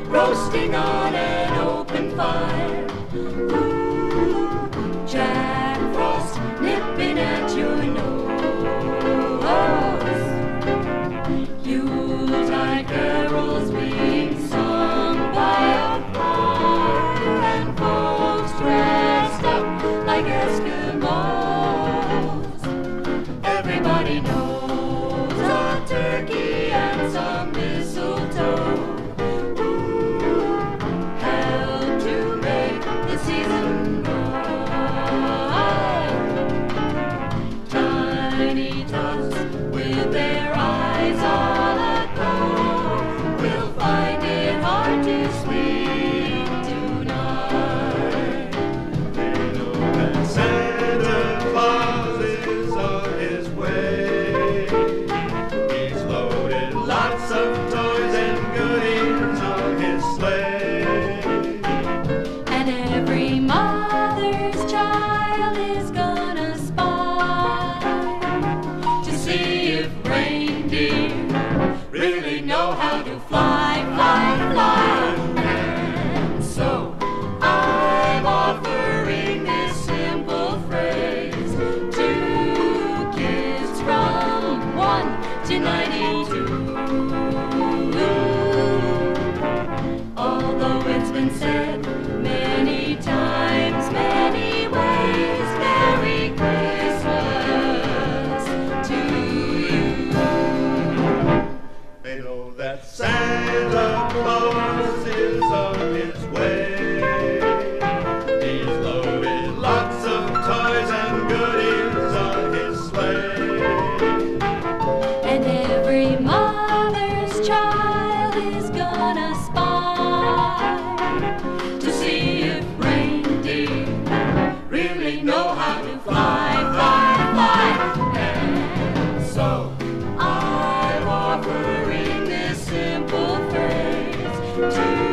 roasting on an open fire. Ooh, Jack Frost nipping at your nose. Yuletide carols being sung by a choir, and folks dressed up like Eskimos. Everybody knows a turkey and some mistletoe help to make the season bright. Tiny tots with their eyes all aglow will find it hard to sleep tonight. They know that Santa Claus is on his way. He's loaded lots of toys and goodies on his sleigh. And every mother's child is gonna spy to see if reindeer really know how to fly, fly, fly. And so I'm offering this simple phrase to kids from 1 to 92. Although it's been said many times, many ways, Merry Christmas to you. They know that Santa Claus is on his way. He's loaded lots of toys and goodies on his sleigh. And every mother's child is gonna spy to see if reindeer really know how to fly, fly, fly. And so I'm offering this simple phrase to